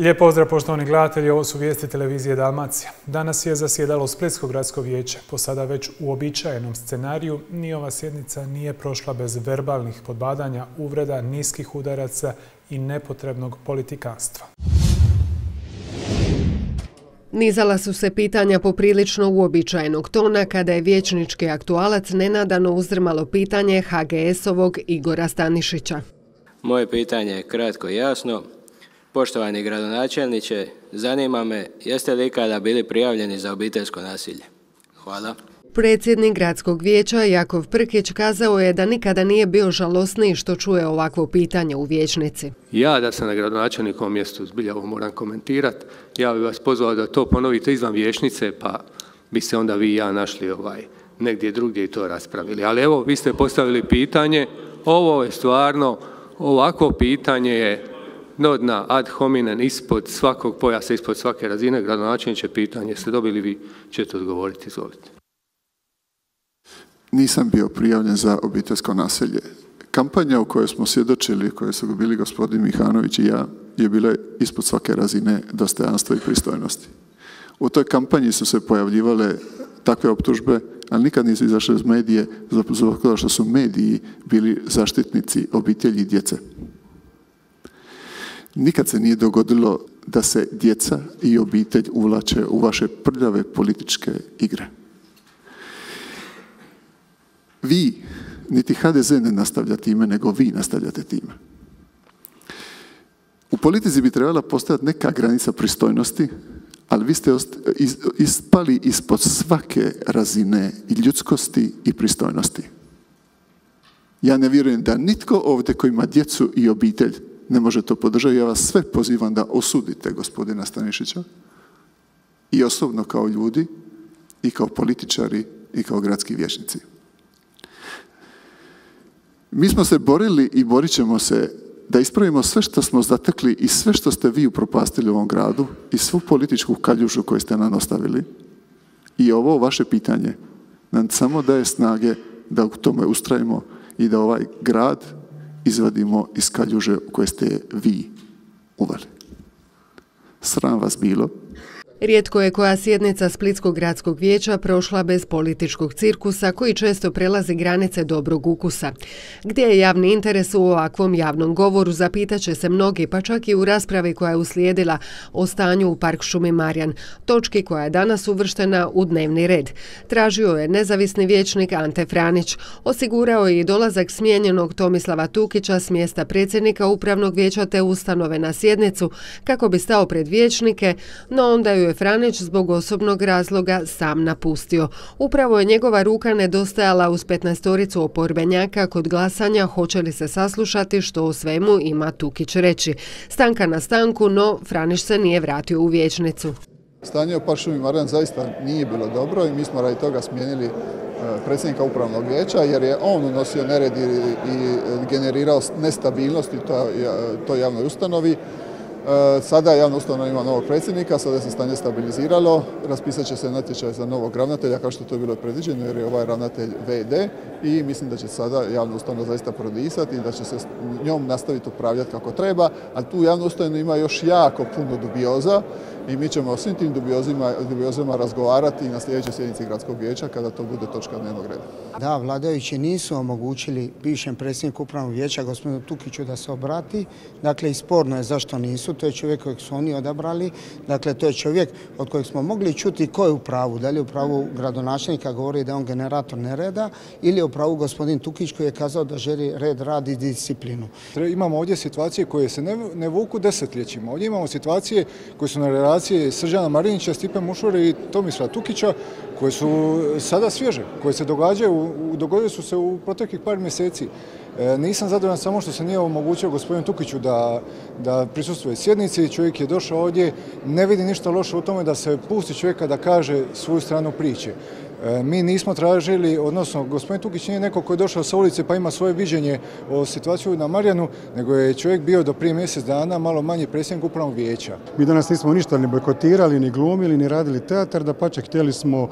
Lijep pozdrav poštovani gledatelji, ovo su vijesti televizije Dalmacija. Danas je zasjedalo Splitsko gradsko vijeće. Po sada već uobičajenom scenariju ni ova sjednica nije prošla bez verbalnih podbadanja, uvreda, niskih udaraca i nepotrebnog politikanstva. Nizala su se pitanja poprilično uobičajenog tona kada je vijećnički aktualac nenadano uzdrmalo pitanje HGS-ovog Igora Stanišića. Moje pitanje je kratko i jasno. Poštovani gradonačelniče, zanima me jeste li ikada bili prijavljeni za obiteljsko nasilje? Hvala. Predsjednik gradskog vijeća Jakov Prkić kazao je da nikada nije bio žalosniji što čuje ovakvo pitanje u vijećnici. Ja da sam na gradonačelnikovom mjestu, zbilja ovo moram komentirati, ja bih vas pozvao da to ponovite izvan vijećnice pa bi se onda vi i ja našli negdje drugdje i to raspravili. Ali evo, vi ste postavili pitanje, ovo je stvarno, ovako pitanje je dna ad hominem ispod svakog pojasa, ispod svake razine. Gradonačelniče, pitanje ste dobili, vi ćete odgovoriti, izvolite. Nisam bio prijavljen za obiteljsko nasilje. Kampanja u kojoj smo svjedočili, u kojoj su bili gospodin Mihanović i ja, je bila ispod svake razine dostojanstva i pristojnosti. U toj kampanji su se pojavljivale takve optužbe, ali nikad nisu izašle iz medije, zbog toga što su mediji bili zaštitnici obitelji i djece. Nikad se nije dogodilo da se djeca i obitelj uvlače u vaše prljave političke igre. Vi, niti HDZ ne nastavlja time, nego vi nastavljate time. U politici bi trebala postojati neka granica pristojnosti, ali vi ste ispali ispod svake razine i ljudskosti i pristojnosti. Ja ne vjerujem da nitko ovdje koji ima djecu i obitelj ne može to podržati. Ja vas sve pozivam da osudite gospodina Stanišića i osobno kao ljudi i kao političari i kao gradski vijećnici. Mi smo se borili i borit ćemo se da ispravimo sve što smo zatekli i sve što ste vi upropastili u ovom gradu i svu političku kaljužu koju ste nam ostavili. I ovo vaše pitanje nam samo daje snage da u tome ustrajimo i da ovaj grad izvadimo iz kaljuže u koje ste vi uveli. Sram vas bilo. Rijetko je koja sjednica Splitskog gradskog vijeća prošla bez političkog cirkusa koji često prelazi granice dobrog ukusa. Gdje je javni interes u ovakvom javnom govoru, zapitaće se mnogi, pa čak i u raspravi koja je uslijedila o stanju u Park šumi Marjan, točki koja je danas uvrštena u dnevni red. Tražio je nezavisni vijećnik Ante Franić, osigurao je i dolazak smijenjenog Tomislava Tukića s mjesta predsjednika upravnog vijeća te ustanove na sjednicu kako bi stao pred vijećnike, no onda je Franić zbog osobnog razloga sam napustio. Upravo je njegova ruka nedostajala uz 15-toricu oporbenjaka kod glasanja hoće li se saslušati što o svemu ima Tukić reći. Stanka na stanku, no Franić se nije vratio u vijećnicu. Stanje u Park šumi Marjan zaista nije bilo dobro i mi smo radi toga smijenili predsjednika upravnog vijeća jer je on unosio nered i generirao nestabilnost u toj javnoj ustanovi. Sada javna ustanova ima novog predsjednika, sada se stanje stabiliziralo, raspisat će se natječaj za novog ravnatelja kao što to je bilo predviđeno jer je ovaj ravnatelj VD i mislim da će sada javna ustanova zaista prodisati i da će se njom nastaviti upravljati kako treba, ali tu javnu ustanovu ima još jako puno dubioza i mi ćemo o svim tim dubiozama razgovarati na sljedećoj sjednici gradskog vijeća kada to bude točka dnevnog reda. Da, vladajući nisu omogućili bivšem predsjedniku upravnog vijeća, gospodinu Tukiću, da se obrati. Dakle, i sporno je zašto nisu. To je čovjek kojeg su oni odabrali. Dakle, to je čovjek od kojeg smo mogli čuti ko je u pravu. Da li je u pravu gradonačelnika, govori da je on generator nereda, ili je u pravu gospodin Tukić koji je kazao da želi red, rad i disciplinu. Imamo ovdje situacije koje se ne vuku desetljećima. Ovdje imamo situacije koje su na relaciji Srđana Marinića, Stipe Mušure i Tomislava Tukića koje su sada svježe, koje se dogodile su se u proteklih par mjeseci. Nisam zadovoljan samo što se nije omogućio gospodinu Tukiću da prisustvuje sjednici. Čovjek je došao ovdje, ne vidi ništa loše u tome da se pusti čovjeka da kaže svoju stranu priče. Mi nismo tražili, odnosno gospodin Tukić nije neko koji je došao sa ulice pa ima svoje viđenje o situaciji na Marjanu, nego je čovjek bio do prije mjesec dana malo manji predsjednik upravnog vijeća. Mi danas nismo ništa ni bojkotirali, ni glumili, ni radili teatar, dapače htjeli smo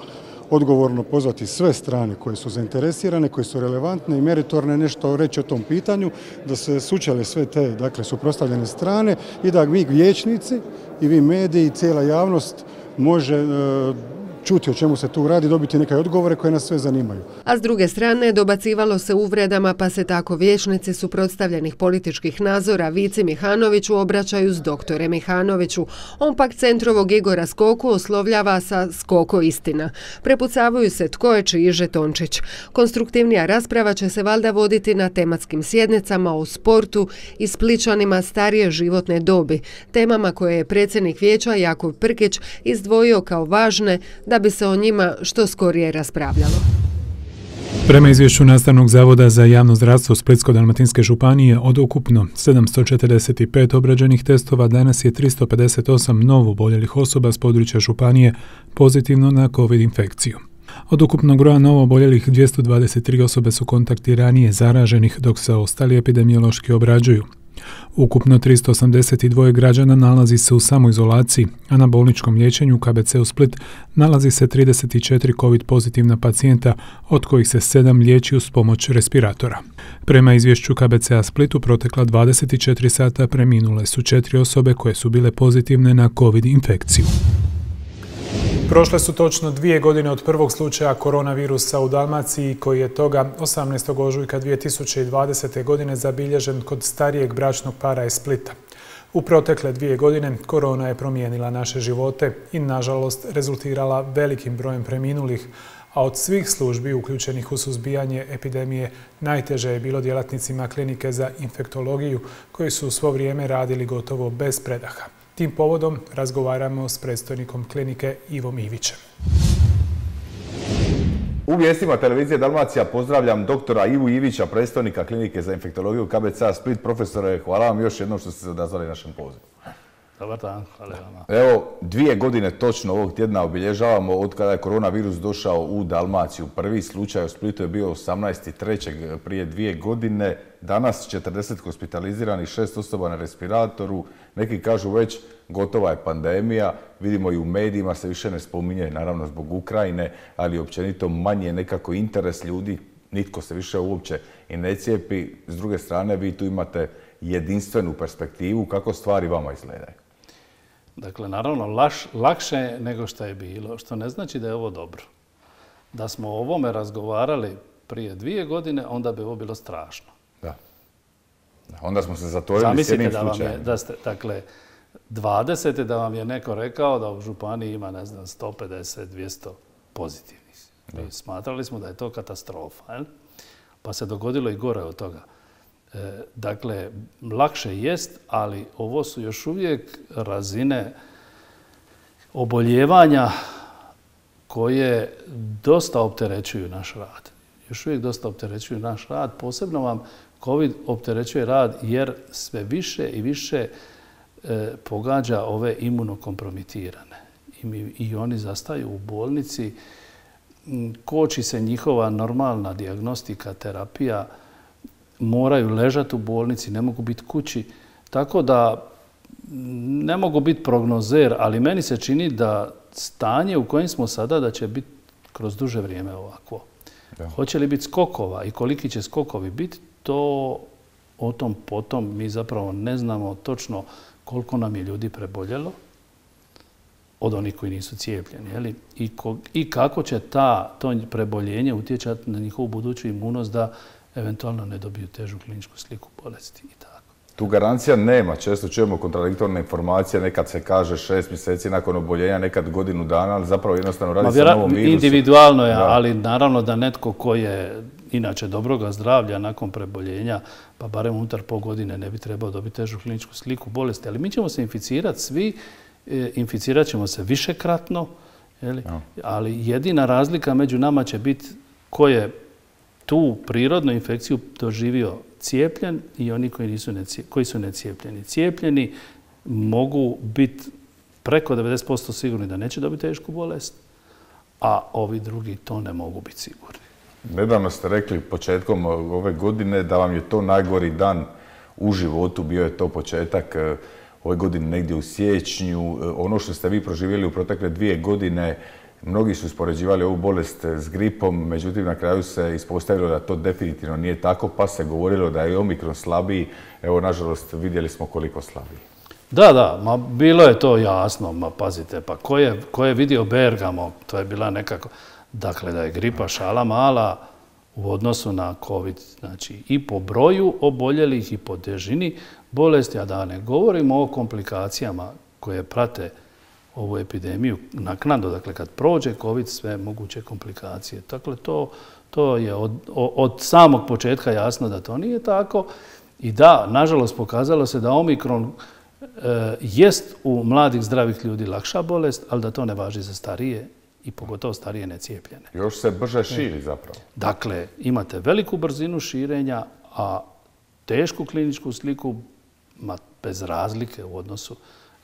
odgovorno pozvati sve strane koje su zainteresirane, koje su relevantne i meritorne nešto reći o tom pitanju, da se sučele sve te, dakle, suprotstavljene strane i da mi vijećnici i vi mediji i cijela javnost može čuti o čemu se tu radi, dobiti neke odgovore koje nas sve zanimaju. A s druge strane dobacivalo se uvredama, pa se tako vijećnici suprotstavljenih političkih nazora Vici Mihanoviću obraćaju s doktore Mihanoviću. On pak centrovog Igora Skoku oslovljava sa Skoko istina. Prepucavaju se tko je čiji žetončić. Konstruktivnija rasprava će se valjda voditi na tematskim sjednicama o sportu i Splićanima starije životne dobi, temama koje je predsjednik vijeća Jakov Prkić izdvojio kao važne da bi se o njima što skorije raspravljalo. Prema izvješću Nastavnog zavoda za javno zdravstvo Splitsko-dalmatinske županije, od ukupno 745 obrađenih testova danas je 358 novo oboljelih osoba s područja županije pozitivno na COVID infekciju. Od ukupnog broja novo oboljelih 223 osobe su kontakti ranije zaraženih, dok se ostali epidemiološki obrađuju. Ukupno 382 građana nalazi se u samoizolaciji, a na bolničkom liječenju u KBC-u Split nalazi se 34 COVID pozitivna pacijenta, od kojih se 7 liječi uz pomoć respiratora. Prema izvješću KBC-a Split u protekla 24 sata preminule su 4 osobe koje su bile pozitivne na COVID infekciju. Prošle su točno 2 godine od prvog slučaja koronavirusa u Dalmaciji, koji je toga 18. ožujka 2020. godine zabilježen kod starijeg bračnog para iz Splita. U protekle 2 godine korona je promijenila naše živote i, nažalost, rezultirala velikim brojem preminulih, a od svih službi uključenih u suzbijanje epidemije najteže je bilo djelatnicima klinike za infektologiju, koji su u svo vrijeme radili gotovo bez predaha. Tim povodom razgovaramo s predstojnikom klinike Ivom Ivićem. U vijestima televizije Dalmacija pozdravljam doktora Ivu Ivića, predstojnika klinike za infektologiju KBC Split. Profesore, hvala vam još jednom što ste se odazvali našem pozivu. Dobar dan, hvala vama. Evo, 2 godine točno ovog tjedna obilježavamo od kada je koronavirus došao u Dalmaciju. Prvi slučaj u Splitu je bio 18.3. prije 2 godine. Danas 40 hospitaliziranih, 6 osoba na respiratoru. Neki kažu već gotova je pandemija. Vidimo i u medijima se više ne spominje, naravno zbog Ukrajine, ali općenito manje je nekako interes ljudi. Nitko se više uopće i ne cijepi. S druge strane, vi tu imate jedinstvenu perspektivu. Kako stvari vama izgledaju? Dakle, naravno, lakše nego što je bilo, što ne znači da je ovo dobro. Da smo o ovome razgovarali prije 2 godine, onda bi ovo bilo strašno. Da. Onda smo se zatvorili s jednim slučajem. Dakle, 20. da vam je neko rekao da u županiji ima, 150-200 pozitivnih. Smatrali smo da je to katastrofa. Pa se dogodilo i gore od toga. Dakle, lakše jest, ali ovo su još uvijek razine oboljevanja koje dosta opterećuju naš rad. Još uvijek dosta opterećuju naš rad. Posebno vam COVID opterećuje rad jer sve više i više pogađa ove imunokompromitirane. I oni zastaju u bolnici, koči se njihova normalna dijagnostika, terapija, moraju ležati u bolnici, ne mogu biti kući. Tako da ne mogu biti prognozer, ali meni se čini da stanje u kojem smo sada da će biti kroz duže vrijeme ovakvo. Da. Hoće li biti skokova i koliki će skokovi biti, to o tom potom mi zapravo ne znamo točno koliko nam je ljudi preboljelo od onih koji nisu cijepljeni. I kako će to preboljenje utječati na njihovu buduću imunost da eventualno ne dobiju težu kliničku sliku bolesti i tako. Tu garancija nema. Često čujemo kontradiktorne informacije. Nekad se kaže 6 mjeseci nakon oboljenja, nekad godinu dana, ali zapravo jednostavno radi se o novom virusu. Individualno je, ali naravno da netko ko je inače dobroga zdravlja nakon preboljenja, pa barem unutar pol godine ne bi trebao dobiti težu kliničku sliku bolesti. Ali mi ćemo se inficirati svi, inficirat ćemo se višekratno, ali jedina razlika među nama će biti ko je tu prirodnu infekciju doživio cijepljen i oni koji su necijepljeni. Cijepljeni mogu biti preko 90% sigurni da neće dobiti tešku bolest, a ovi drugi to ne mogu biti sigurni. Nedavno ste rekli početkom ove godine da vam je to najgori dan u životu. Bio je to početak ove godine negdje u siječnju. Ono što ste vi proživjeli u protekle 2 godine, Mnogi su uspoređivali ovu bolest s gripom, međutim na kraju se ispostavilo da to definitivno nije tako, pa se govorilo da je Omikron slabiji. Evo, nažalost, vidjeli smo koliko slabiji. Da, ma bilo je to jasno, ma pazite, pa ko je vidio Bergamo, to je bila nekako, dakle da je gripa šala mala u odnosu na COVID, znači i po broju oboljelih i po težini bolesti, a da ne govorimo o komplikacijama koje prate ovu epidemiju naknadno, dakle kad prođe COVID, sve moguće komplikacije. Dakle, to je od samog početka jasno da to nije tako i da, nažalost, pokazalo se da Omikron jest u mladih zdravih ljudi lakša bolest, ali da to ne važi za starije i pogotovo starije necijepljene. Još se brže širi zapravo. Dakle, imate veliku brzinu širenja, a tešku kliničku sliku bez razlike u odnosu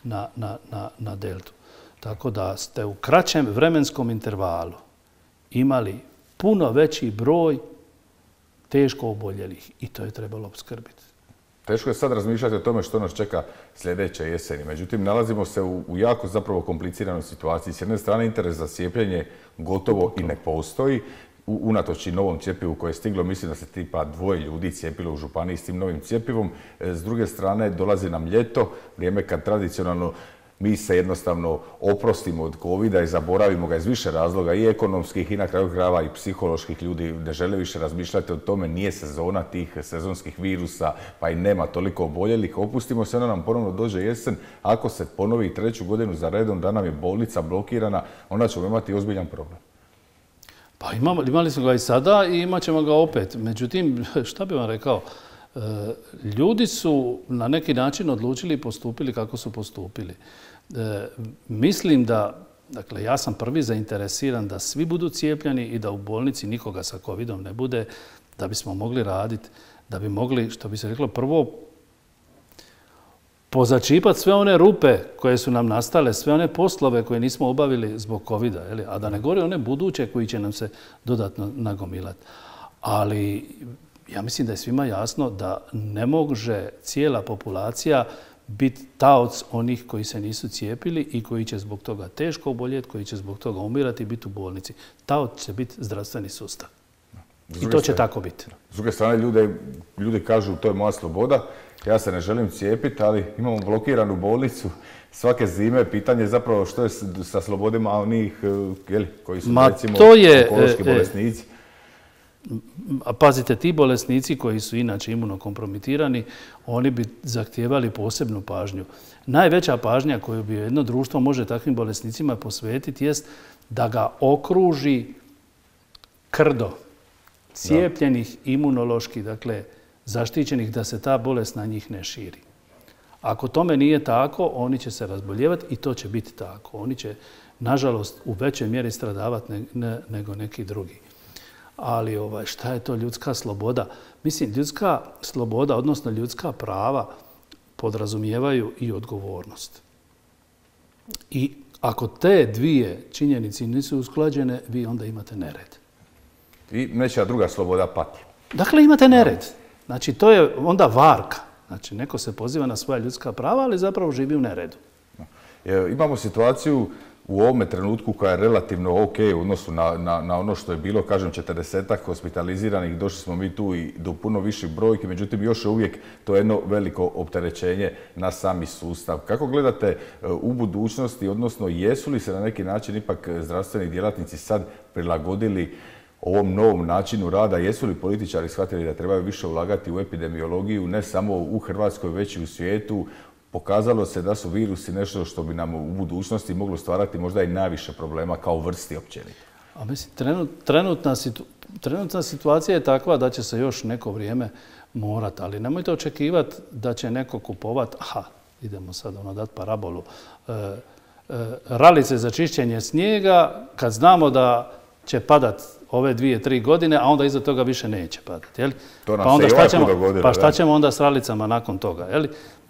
na deltu. Tako da ste u kraćem vremenskom intervalu imali puno veći broj teško oboljelih i to je trebalo opskrbiti. Teško je sad razmišljati o tome što nas čeka sljedeće jeseni. Međutim, nalazimo se u jako zapravo kompliciranoj situaciji. S jedne strane, interes za cijepljenje gotovo i ne postoji. Unatoč i novom cjepivu koje je stiglo, mislim da se tipa 2 ljudi cijepilo u županiji s tim novim cjepivom. S druge strane, dolazi nam ljeto, vrijeme kad tradicionalno mi se jednostavno oprostimo od covida i zaboravimo ga iz više razloga, i ekonomskih i na kraju krajeva i psiholoških. Ljudi ne žele više razmišljati o tome, nije sezona tih sezonskih virusa, pa i nema toliko oboljelih. Opustimo se, onda nam ponovno dođe jesen. Ako se ponovi 3. godinu za redom da nam je bolnica blokirana, onda ćemo imati ozbiljan problem. Pa imali smo ga i sada i imat ćemo ga opet. Međutim, šta bih vam rekao, ljudi su na neki način odlučili i postupili kako su postupili. Mislim da, dakle, ja sam prvi zainteresiran da svi budu cijepljeni i da u bolnici nikoga sa covidom ne bude, da bismo mogli raditi, da bi mogli, što bi se reklo, prvo pozačipati sve one rupe koje su nam nastale, sve one poslove koje nismo obavili zbog covida, a da ne govori one buduće koji će nam se dodatno nagomilati. Ali ja mislim da je svima jasno da ne može cijela populacija biti taoc onih koji se nisu cijepili i koji će zbog toga teško oboljeti, koji će zbog toga umirati i biti u bolnici. Taoc će biti zdravstveni sustav. I to će tako biti. S druge strane, ljudi kažu to je moja sloboda, ja se ne želim cijepiti, ali imamo blokiranu bolnicu svake zime. Pitanje je zapravo što je sa slobodima onih koji su recimo onkološki bolesnici. Pazite, ti bolesnici koji su inače imunokompromitirani, oni bi zahtijevali posebnu pažnju. Najveća pažnja koju bi jedno društvo može takvim bolesnicima posvetiti jest da ga okruži krdo cijepljenih, imunološki, dakle, zaštićenih, da se ta bolest na njih ne širi. Ako tome nije tako, oni će se razboljevati i to će biti tako. Oni će, nažalost, u većoj mjeri stradavati nego neki drugi. Ali šta je to ljudska sloboda? Mislim, ljudska sloboda, odnosno ljudska prava, podrazumijevaju i odgovornost. I ako te dvije činjenice nisu usklađene, vi onda imate nered. I nečija druga sloboda pati. Dakle, imate nered. Znači, to je onda varka. Znači, neko se poziva na svoja ljudska prava, ali zapravo živi u neredu. Imamo situaciju u ovome trenutku koja je relativno ok u odnosu na ono što je bilo, kažem, 40-ak hospitaliziranih, došli smo mi tu i do puno viših brojki, međutim još je uvijek to jedno veliko opterećenje na sami sustav. Kako gledate u budućnosti, odnosno jesu li se na neki način ipak zdravstveni djelatnici sad prilagodili ovom novom načinu rada? Jesu li političari shvatili da trebaju više ulagati u epidemiologiju, ne samo u Hrvatskoj, već i u svijetu? Pokazalo se da su virusi nešto što bi nam u budućnosti moglo stvarati možda i najviše problema kao vrsti općenito. A mislim, trenutna situacija je takva da će se još neko vrijeme morati, ali nemojte očekivati da će neko kupovati, idemo sad dati parabolu, ralice za čišćenje snijega kad znamo da će padat ove 2-3 godine, a onda iza toga više neće padati. To nam se i ovako dogodilo. Pa šta ćemo onda s ralicama nakon toga?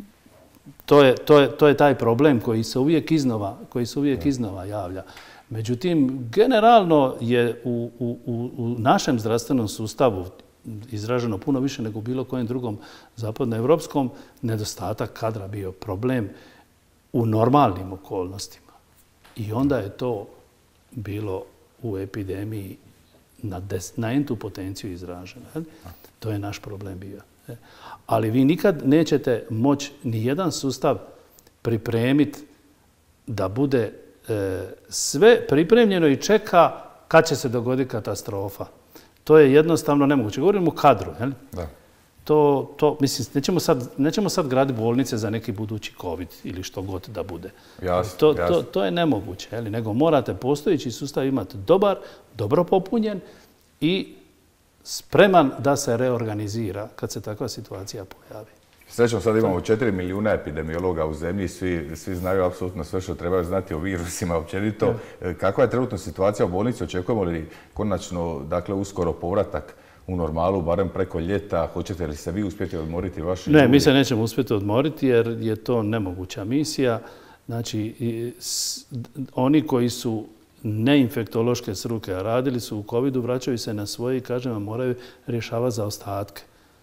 To je taj problem koji se uvijek iznova javlja. Međutim, generalno je u našem zdravstvenom sustavu izraženo puno više nego u bilo kojem drugom zapadnoevropskom nedostatak kadra bio problem u normalnim okolnostima. I onda je to bilo u epidemiji na entu potenciju izraženo. To je naš problem bio. Ali vi nikad nećete moći ni jedan sustav pripremiti da bude sve pripremljeno i čeka kad će se dogoditi katastrofa. To je jednostavno nemoguće. Govorimo o kadru. Da. Mislim, nećemo sad graditi bolnice za neki budući COVID ili što god da bude. Jasno. To je nemoguće. Nego morate postojeći sustav imati dobro popunjen i spreman da se reorganizira kad se takva situacija pojavi. Srećom, sad imamo 4 milijuna epidemiologa u zemlji, svi znaju apsolutno sve što trebaju znati o virusima općenito. Kakva je trenutno situacija u bolnici? Očekujemo li konačno, dakle, uskoro povratak u normalu, barem preko ljeta? Hoćete li se vi uspjeti odmoriti vaši ljudi? Ne, mi se nećemo uspjeti odmoriti jer je to nemoguća misija. Znači, oni koji su neinfektološke struke, a radili su u COVID-u, vraćaju se na svoje i, kažem vam, moraju rješavati zaostatke.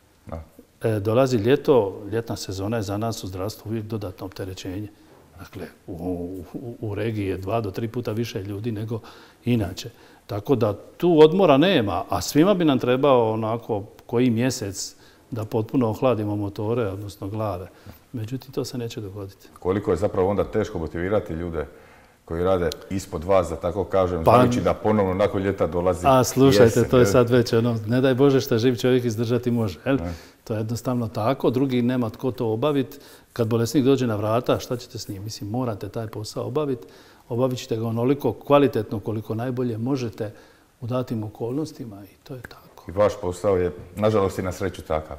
Dolazi ljeto, ljetna sezona je za nas u zdravstvu uvijek dodatno opterećenje. Dakle, u regiji je 2 do 3 puta više ljudi nego inače. Tako da tu odmora nema, a svima bi nam trebao onako koji mjesec da potpuno ohladimo motore, odnosno glave. Međutim, to se neće dogoditi. Koliko je zapravo onda teško motivirati ljude koji rade ispod vas, da tako kažem, znači da ponovno nakon ljeta dolazi jesen? Slušajte, to je sad već ne daj Bože što živ čovjek izdržati može. To je jednostavno tako, drugi nema tko to obaviti. Kad bolesnik dođe na vrata, šta ćete s njim? Mislim, morate taj posao obaviti. Obavit ćete ga onoliko kvalitetno koliko najbolje možete u datim okolnostima i to je tako. I vaš posao je, nažalost, i na sreću takav.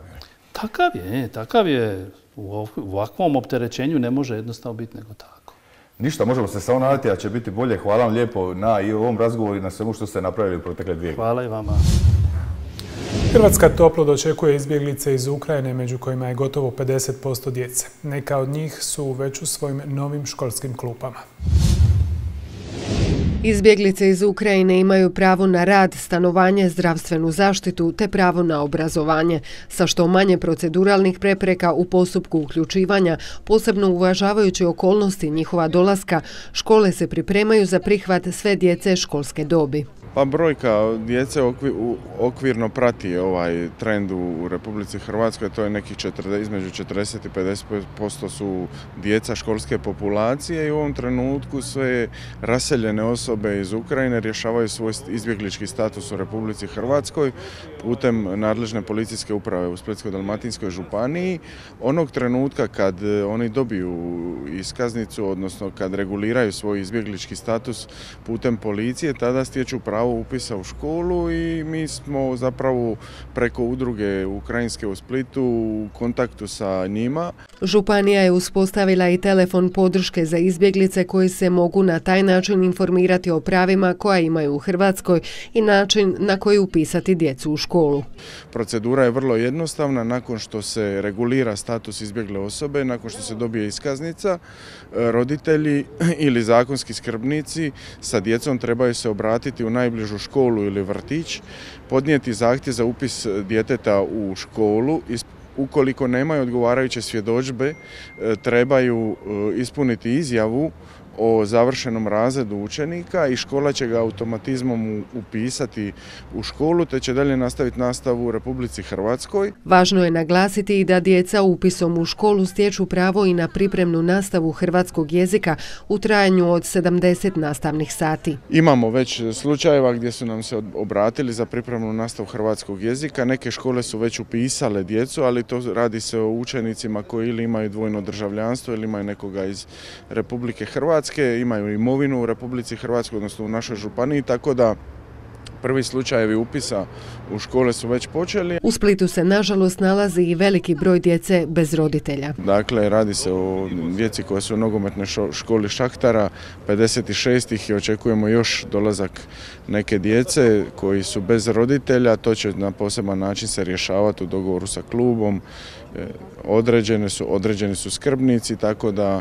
Takav je. U ovakvom opterećenju ne može jednostavno biti nego tako. Ništa, možemo se samo nadati, a će biti bolje. Hvala vam lijepo na i ovom razgovoru i na svemu što ste napravili u protekle 2 godine. Hvala i vama. Hrvatska toplo dočekuje izbjeglice iz Ukrajine, među kojima je gotovo 50% djece. Neka od njih su već u svojim novim školskim klupama. Izbjeglice iz Ukrajine imaju pravo na rad, stanovanje, zdravstvenu zaštitu te pravo na obrazovanje, sa što manje proceduralnih prepreka u postupku uključivanja, posebno uvažavajući okolnosti njihova dolaska, škole se pripremaju za prihvat sve djece školske dobi. Pa brojka djece okvirno prati ovaj trend u Republici Hrvatskoj, to je nekih između 40 i 50% su djeca školske populacije i u ovom trenutku sve raseljene osobe iz Ukrajine rješavaju svoj izbjeglički status u Republici Hrvatskoj putem nadležne policijske uprave u Splitsko-dalmatinskoj županiji. Onog trenutka kad oni dobiju iskaznicu, odnosno kad reguliraju svoj izbjeglički status putem policije, tada stječu pravo upisa u školu i mi smo zapravo preko udruge ukrajinske u Splitu u kontaktu sa njima. Županija je uspostavila i telefon podrške za izbjeglice koji se mogu na taj način informirati o pravima koja imaju u Hrvatskoj i način na koji upisati djecu u školu. Procedura je vrlo jednostavna. Nakon što se regulira status izbjegle osobe, nakon što se dobije iskaznica, roditelji ili zakonski skrbnici sa djecom trebaju se obratiti u najbližu školu ili vrtić, podnijeti zahtjev za upis djeteta u školu. Ukoliko nemaju odgovarajuće svjedodžbe, trebaju ispuniti izjavu o završenom razredu učenika i škola će ga automatizmom upisati u školu te će dalje nastaviti nastavu u Republici Hrvatskoj. Važno je naglasiti i da djeca upisom u školu stječu pravo i na pripremnu nastavu hrvatskog jezika u trajanju od 70 nastavnih sati. Imamo već slučajeva gdje su nam se obratili za pripremnu nastavu hrvatskog jezika. Neke škole su već upisale djecu, ali to radi se o učenicima koji ili imaju dvojno državljanstvo ili imaju nekoga iz Republike Hrvatske, imaju imovinu u Republici Hrvatskoj, odnosno u našoj županiji, tako da prvi slučajevi upisa u škole su već počeli. U Splitu se nažalost nalazi i veliki broj djece bez roditelja. Dakle, radi se o djeci koja su u nogometnoj školi Šahtara, 56 ih i očekujemo još dolazak neke djece koji su bez roditelja. To će na poseban način se rješavati u dogovoru sa klubom. Određeni su skrbnici, tako da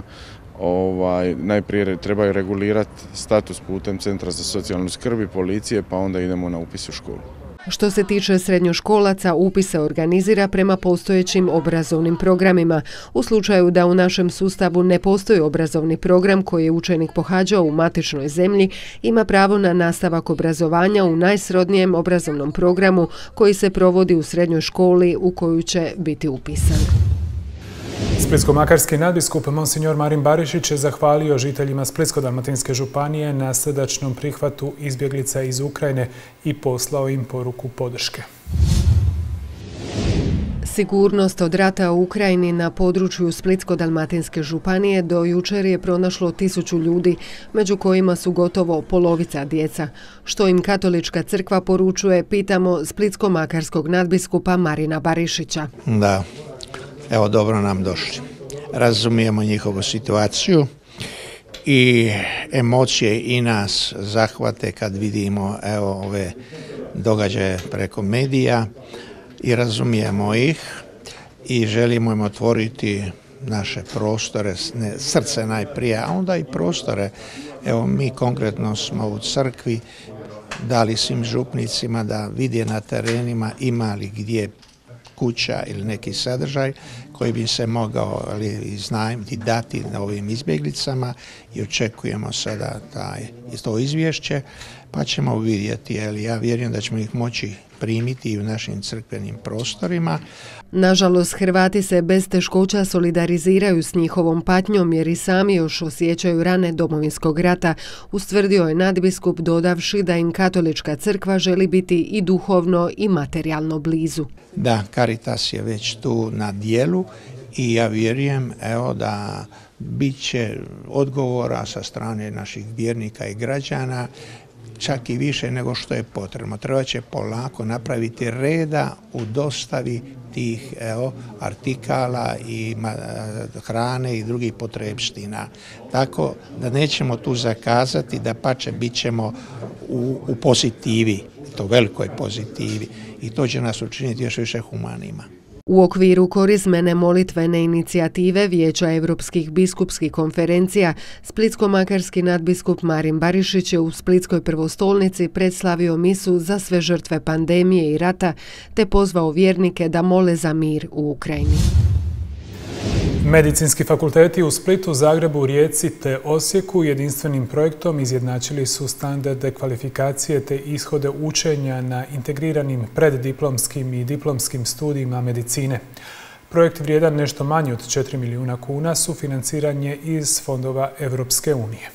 najprije trebaju regulirati status putem Centra za socijalnu skrb i policije, pa onda idemo na upis u školu. Što se tiče srednjoškolaca, upis se organizira prema postojećim obrazovnim programima. U slučaju da u našem sustavu ne postoji obrazovni program koji je učenik pohađao u matičnoj zemlji, ima pravo na nastavak obrazovanja u najsrodnijem obrazovnom programu koji se provodi u srednjoj školi u koju će biti upisan. Splitsko-makarski nadbiskup Monsignor Marin Barišić je zahvalio žiteljima Splitsko-dalmatinske županije na srdačnom prihvatu izbjeglica iz Ukrajine i poslao im poruku podrške. Sigurnost od rata u Ukrajini na području Splitsko-dalmatinske županije do jučer je pronašlo 1000 ljudi, među kojima su gotovo polovica djeca. Što im Katolička crkva poručuje, pitamo Splitsko-makarskog nadbiskupa Marina Barišića. Da. Evo, dobro nam došli. Razumijemo njihovu situaciju i emocije i nas zahvate kad vidimo ove događaje preko medija i razumijemo ih i želimo im otvoriti naše prostore, srce najprije, a onda i prostore. Evo, mi konkretno smo u crkvi dali svim župnicima da vide na terenima ima li gdje kuća ili neki sadržaj koji bi se mogao iznajmiti, dati ovim izbjeglicama i očekujemo sada to izvješće, pa ćemo vidjeti, ali ja vjerujem da ćemo ih moći primiti i u našim crkvenim prostorima. Nažalost, Hrvati se bez teškoća solidariziraju s njihovom patnjom jer i sami još osjećaju rane Domovinskog rata, ustvrdio je nadbiskup dodavši da im Katolička crkva želi biti i duhovno i materijalno blizu. Da, Caritas je već tu na dijelu i ja vjerujem da bit će odgovora sa strane naših vjernika i građana, čak i više nego što je potrebno. Treba će polako napraviti reda u dostavi tih artikala i hrane i drugih potrebština. Tako da nećemo tu zakazati, da pače bit ćemo u pozitivi, to velikoj pozitivi i to će nas učiniti još više humanima. U okviru korizmene molitvene inicijative Vijeća Europskih biskupskih konferencija, Splitsko-makarski nadbiskup Marin Barišić je u Splitskoj prvostolnici predslavio misu za sve žrtve pandemije i rata, te pozvao vjernike da mole za mir u Ukrajini. Medicinski fakulteti u Splitu, Zagrebu, Rijeci te Osijeku jedinstvenim projektom izjednačili su standarde kvalifikacije te ishode učenja na integriranim preddiplomskim i diplomskim studijima medicine. Projekt vrijedan nešto manje od 4 milijuna kuna sufinanciran iz fondova Europske unije.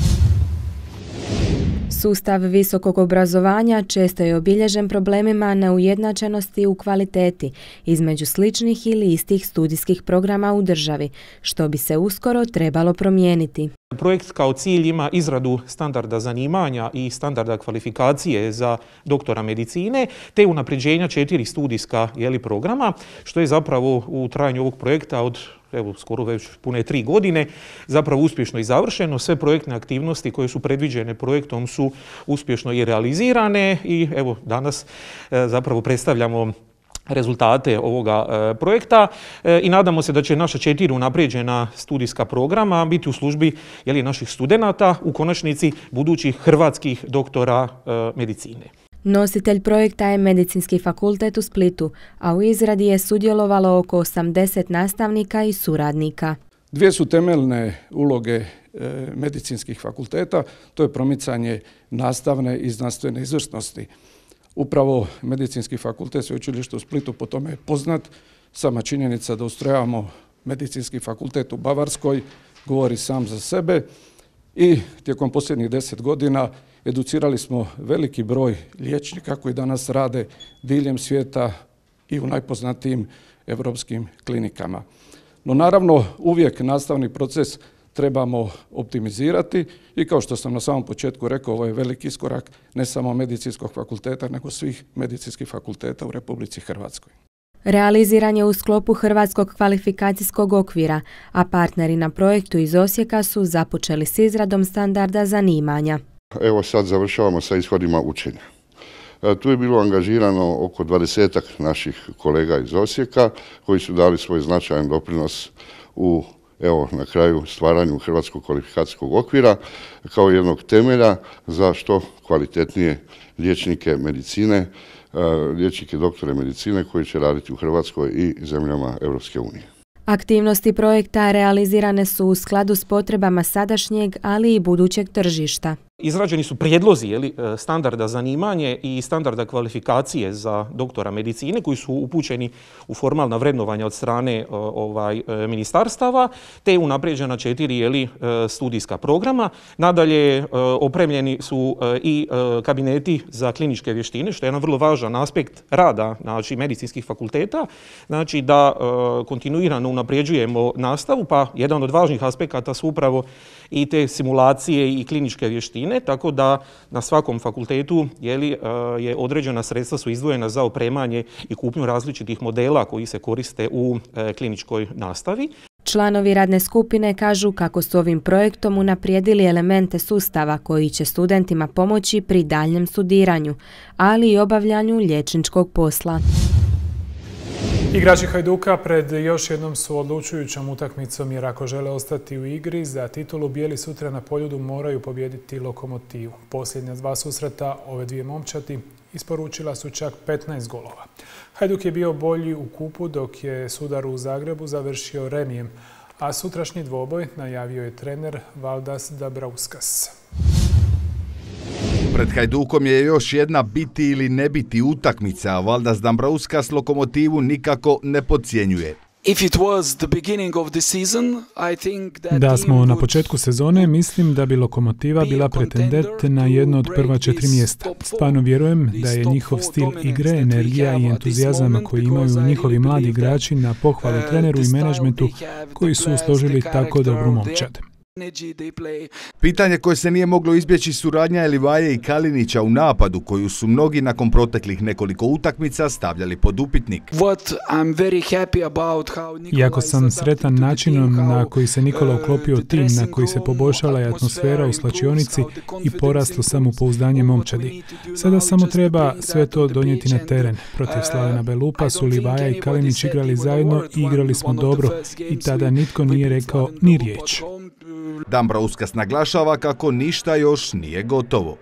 Sustav visokog obrazovanja često je obilježen problemima neujednačenosti u kvaliteti između sličnih ili istih studijskih programa u državi, što bi se uskoro trebalo promijeniti. Projekt kao cilj ima izradu standarda zanimanja i standarda kvalifikacije za doktora medicine, te unapređenja 4 studijska programa, što je zapravo u trajanju ovog projekta od skoro već pune 3 godine, zapravo uspješno i završeno. Sve projektne aktivnosti koje su predviđene projektom su uspješno i realizirane i danas zapravo predstavljamo rezultate ovoga projekta i nadamo se da će naša 4 unaprijeđena studijska programa biti u službi naših studenata, u konačnici budućih hrvatskih doktora medicine. Nositelj projekta je Medicinski fakultet u Splitu, a u izradi je sudjelovalo oko 80 nastavnika i suradnika. Dvije su temeljne uloge medicinskih fakulteta, to je promicanje nastavne i znanstvene izvrsnosti. Upravo Medicinski fakultet Sveučilišta u Splitu po tome je poznat. Sama činjenica da ustrojavamo Medicinski fakultet u Bavarskoj govori sam za sebe i tijekom posljednjih 10 godina educirali smo veliki broj liječnika koji danas rade diljem svijeta i u najpoznatijim europskim klinikama. No naravno, uvijek nastavni proces trebamo optimizirati i kao što sam na samom početku rekao, ovo je veliki iskorak ne samo Medicinskog fakulteta, nego svih medicinskih fakulteta u Republici Hrvatskoj. Realiziran je u sklopu Hrvatskog kvalifikacijskog okvira, a partneri na projektu iz Osijeka su započeli s izradom standarda zanimanja. Evo sad završavamo sa ishodima učenja. Tu je bilo angažirano oko 20 naših kolega iz Osijeka koji su dali svoj značajan doprinos na kraju stvaranju Hrvatskog kvalifikacijskog okvira kao jednog temelja za što kvalitetnije liječnike medicine liječnike, doktore medicine koji će raditi u Hrvatskoj i zemljama Europske unije. Aktivnosti projekta realizirane su u skladu s potrebama sadašnjeg, ali i budućeg tržišta. Izrađeni su prijedlozi standarda zanimanje i standarda kvalifikacije za doktora medicine koji su upućeni u formalna vrednovanja od strane ministarstava, te unaprijeđena 4 studijska programa. Nadalje opremljeni su i kabineti za kliničke vještine, što je jedan vrlo važan aspekt rada medicinskih fakulteta, da kontinuirano unaprijeđujemo nastavu, pa jedan od važnih aspekata su upravo i te simulacije i kliničke vještine, tako da na svakom fakultetu je određena sredstva su izdvojena za opremanje i kupnju različitih modela koji se koriste u kliničkoj nastavi. Članovi radne skupine kažu kako su ovim projektom unaprijedili elemente sustava koji će studentima pomoći pri daljnjem studiranju, ali i obavljanju liječničkog posla. Igrači Hajduka pred još jednom su odlučujućom utakmicom, jer ako žele ostati u igri za titulu, bijeli sutra na Poljudu moraju pobijediti Lokomotivu. Posljednja 2 susreta ove dvije momčadi isporučila su čak 15 golova. Hajduk je bio bolji u kupu, dok je Sudar u Zagrebu završio remijem, a sutrašnji dvoboj najavio je trener Valdas Dambrauskas. Pred Hajdukom je još jedna biti ili ne biti utakmica, a Valdas Dambrauskas Lokomotivu nikako ne podcjenjuje. Da smo na početku sezone, mislim da bi Lokomotiva bila pretendent na jedno od prva 4 mjesta. Stvarno vjerujem da je njihov stil igre, energija i entuzijazam koji imaju njihovi mladi igrači na pohvalu treneru i menadžmentu koji su složili tako dobru momčad. Pitanje koje se nije moglo izbjeći suradnja Elivaje i Kalinića u napadu, koju su mnogi nakon proteklih nekoliko utakmica stavljali pod upitnik. Iako sam sretan načinom na koji se Nikola uklopio tim, na koji se poboljšala i atmosfera u slačionici i poraslo samopouzdanje momčadi. Sada samo treba sve to donijeti na teren. Protiv Slavena Belupa su Livaja i Kalinić igrali zajedno i igrali smo dobro i tada nitko nije rekao ni riječ. Dambrauskas naglašava kako ništa još nije gotovo.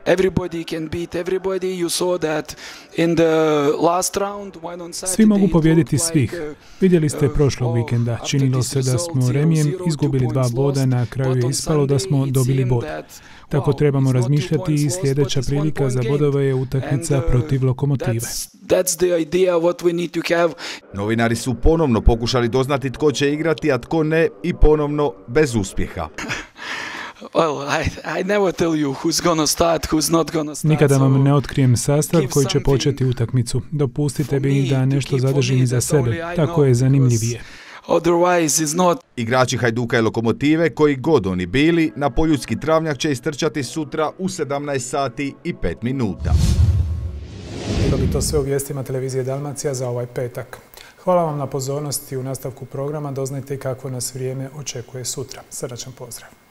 Svi mogu pobijediti svih. Vidjeli ste prošlog vikenda. Činilo se da smo remijem izgubili 2 boda, na kraju je ispalo da smo dobili bod. Tako trebamo razmišljati i sljedeća prilika za bodove je utakmica protiv Lokomotive. Novinari su ponovno pokušali doznati tko će igrati, a tko ne, i ponovno bez uspjeha. Nikada vam ne otkrijem sastav koji će početi utakmicu. Dopustite mi da nešto zadržim za sebe. Tako je zanimljivije. Igrači Hajduka i Lokomotive, koji god oni bili, na Poljudski travnjak će istrčati sutra u 17 sati i 5 minuta. Bilo bi to sve u vijestima televizije Dalmacija za ovaj petak. Hvala vam na pozornosti. U nastavku programa doznajte kako nas vrijeme očekuje sutra. Srdačan pozdrav.